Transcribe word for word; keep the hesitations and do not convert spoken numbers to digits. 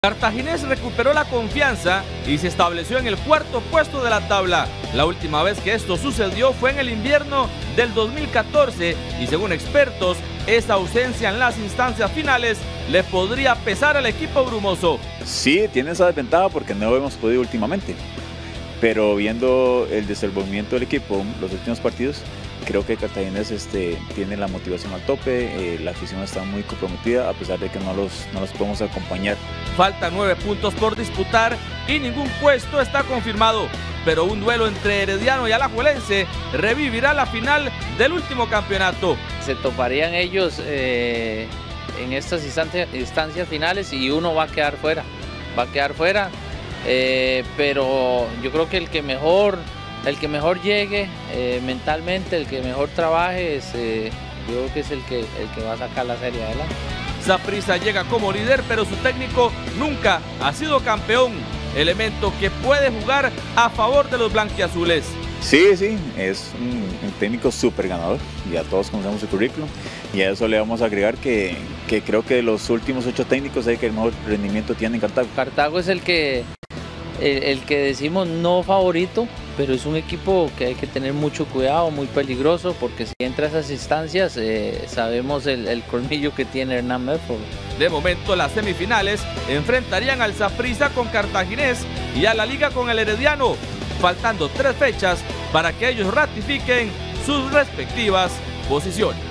Cartaginés recuperó la confianza y se estableció en el cuarto puesto de la tabla. La última vez que esto sucedió fue en el invierno del dos mil catorce y según expertos, esa ausencia en las instancias finales le podría pesar al equipo brumoso. Sí, tiene esa desventaja porque no lo hemos podido últimamente, pero viendo el desenvolvimiento del equipo los últimos partidos, creo que Cartaginés este, tiene la motivación al tope, eh, la afición está muy comprometida a pesar de que no los, no los podemos acompañar. Faltan nueve puntos por disputar y ningún puesto está confirmado, pero un duelo entre Herediano y Alajuelense revivirá la final del último campeonato. Se toparían ellos eh, en estas instancias, instancias finales y uno va a quedar fuera, va a quedar fuera, eh, pero yo creo que el que mejor... El que mejor llegue eh, mentalmente, el que mejor trabaje, es, eh, yo creo que es el que, el que va a sacar la serie adelante. Saprissa llega como líder, pero su técnico nunca ha sido campeón, elemento que puede jugar a favor de los blanquiazules. Sí, sí, es un, un técnico súper ganador, ya todos conocemos su currículum y a eso le vamos a agregar que, que creo que los últimos ocho técnicos es el que el mejor rendimiento tiene en Cartago. Cartago es el que, el, el que decimos no favorito, pero es un equipo que hay que tener mucho cuidado, muy peligroso, porque si entra a esas instancias eh, sabemos el, el colmillo que tiene Hernán Medford. De momento las semifinales enfrentarían al Saprissa con Cartaginés y a la Liga con el Herediano, faltando tres fechas para que ellos ratifiquen sus respectivas posiciones.